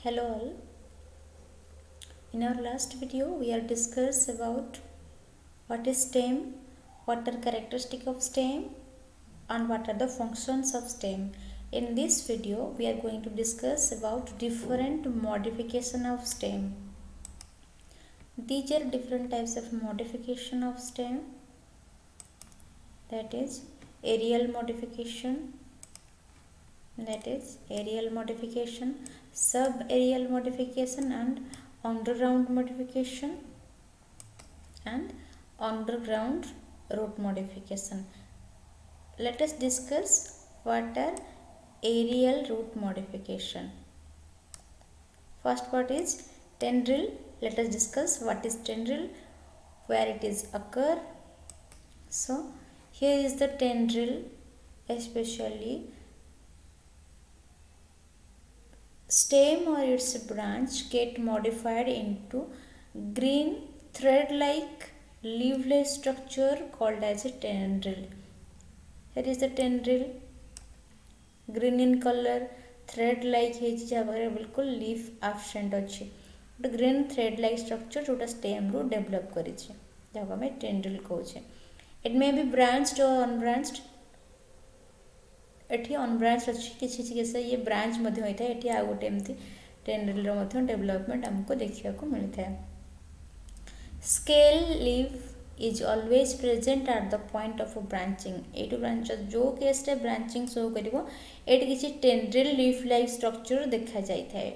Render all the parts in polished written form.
Hello all. In our last video we are discussed about what is stem, what are characteristics of stem and what are the functions of stem. In this video we are going to discuss about different modification of stem. These are different types of modification of stem, that is aerial modification, sub-aerial modification and underground modification and underground root modification. Let us discuss what are aerial root modification. First part is tendril. Let us discuss what is tendril, where it is occur. So here is the tendril, especially stem or its branch get modified into green thread-like leafless structure called as a tendril. Here is the tendril, green in color, thread-like ହେଇଛି ଯାହା ପାଖରେ बिल्कुल leaf absent ଅଛି, ଗୋଟେ green thread-like structure जोटा stem ରୁ develop କରିଛି ଯାହାକୁ ଆମେ tendril କହୁଛେ. It may be branched or unbranched. एठी अनब्रांच अच्छी किसी केस ये ब्रांच मध्य होता है. एठी आ गोटे एमती टेंड्रिल रो मध्य डेवलपमेंट हमको देखिया को मिलता है. Scale leaf is always present at the point of branching. एटू ब्रांच जो केस रे ब्रांचिंग शो करिवो एटी किसी टेंड्रिल लीफ लाइक स्ट्रक्चर देखा जाय थाए.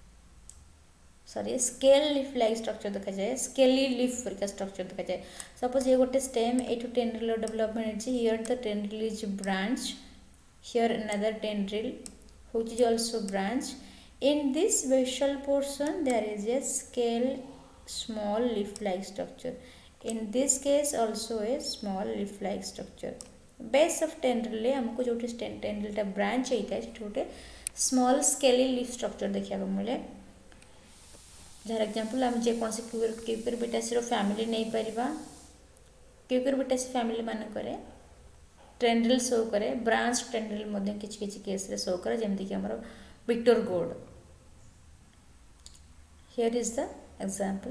Sorry scale leaf like structure देखा जाए, स्केली लीफ परिका स्ट्रक्चर देखा जाए. सपोज ये गोटे स्टेम एटू टेंड्रिल डेवलपमेंट अछि. Here the tendril is branch, here another tendril which is also branch. In this basal portion there is a scale small leaf like structure. In this case also a small leaf like structure. Base of tendril ले हमको जो tendril टा branch होता है छोटे small scaly leaf structure देखिया को मिले. जहाँ एग्जांपल हम जे कौन से क्यूकुरबिटेसी रो फैमिली नहीं परिबा. क्यूकुरबिटेसी फैमिली मान करे टेंड्रिल शो करे, ब्रांच टेंड्रिल मध्य किछि किछि केस रे शो करे, जेमति कि हमरो विक्टर गोड. Here is the example.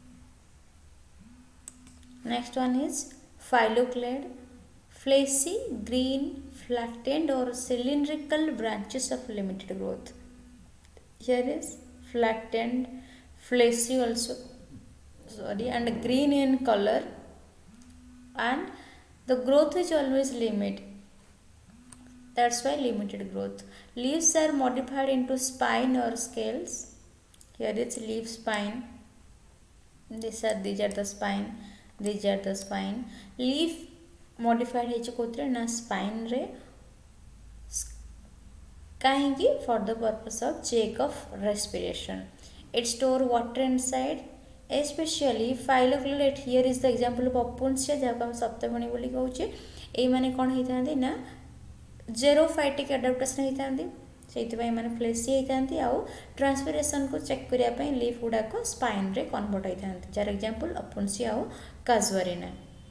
Next one is phylloclade, fleshy green flattened or cylindrical branches of limited growth. Here is flattened, fleshy also, and green in color, and the growth is always limited. That's why limited growth. Leaves are modified into spine or scales. Here it's leaf spine. These are the spine. These are the spine. Leaf modified है कोत्रे ना spine रे. काहेंगी for the purpose of check of respiration. It store water inside. Especially phylloclade. Here is the example of opuntia जहाँ हम सप्तमणि बोली कहूचे. ए माने कौन होता ना जेरोफाइटिक एडाप्टेशन होता से माने फ्लेसी होता आउ ट्रांसपिरेशन को चेक करने लीफ गुड़ाक स्पाइन रे कन्वर्ट होता. जार एग्जांपल opuntia आउ casuarina.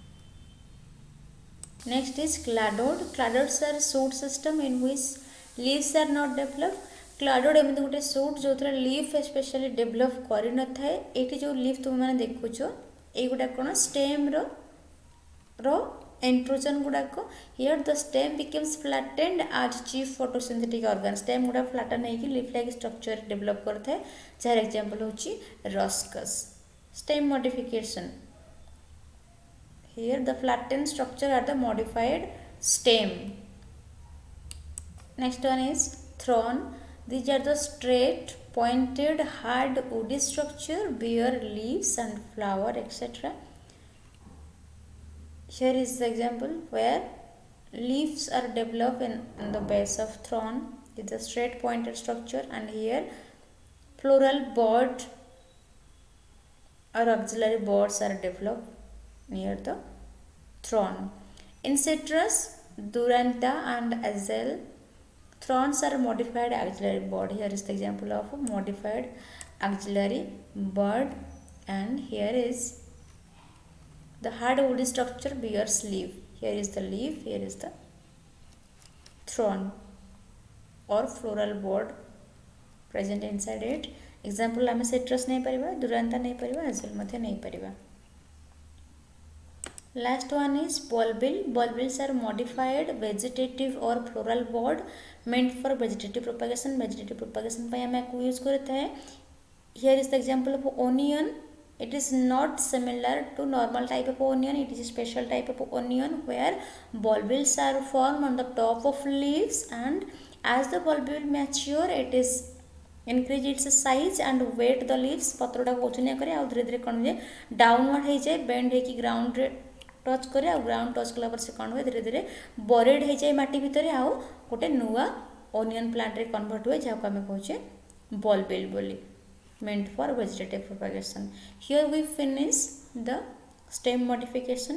Next is cladode. Cladodes are shoot system in which leaves are not developed. Cladode एमती गोटे सूट जो लीफ स्पेशली डेभलप कर न थाए. ये जो लीफ तुम मैंने देखुच ये गुड़ा कौन स्टेम रो इंट्रोजन गुड़ाक. Here the stem becomes flattened as chief photosynthetic organ. Stem गुड़ा फ्लैटन होगी लीफ लाइक स्ट्रक्चर डेभलप करता है, जार एग्जांपल होची Ruscus. Stem modification. Here the flattened structure are the modified stem. Next one is thorn. These are the straight, pointed, hard woody structure bear leaves and flower, etc. Here is the example where leaves are developed in the base of thorn. It's a straight pointed structure, and here floral bud or auxiliary buds are developed near the thorn. In citrus, Duranta and Azale, thorns are modified axillary bud. Here is the example of a modified axillary bud, and here is the hard woody structure bears leaf. Here is the leaf, here is the thorn or floral bud present inside it example आम citrus नहीं पारिबा Duranta नहीं पारिबा एजल मध्य नहीं पारिबा Last one is bulbil. Bulbils are modified vegetative or floral bud meant for vegetative propagation. Vegetative propagation पे हमें को यूज करते हैं. Here is the example of onion. It is not similar to normal type of onion. It is a special type of onion where bulbils are formed on the top of leaves, and as the bulbil mature, it is increase its size and weight the leaves. पत्रोटा को ओजनिया करे और धीरे धीरे कौन जे downward हो जाए bend है कि ग्राउंड रे टच करे आ ग्राउंड टच कला पर से कौन हुए धीरे धीरे बरेड हो जाए माटी भितर आउ गोटे नुआ ओनियन प्लांट रे कन्वर्ट हुए जहाँ को आम कहे बल्बिल बोली meant for vegetative propagation. Here we finish the stem modification,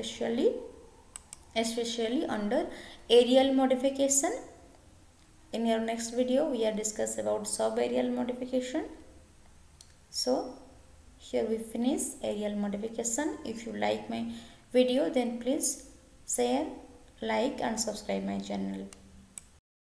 especially under aerial modification. In your next video we are discuss about subaerial modification. So here we finish aerial modification. If you like my video then please share, like and subscribe my channel.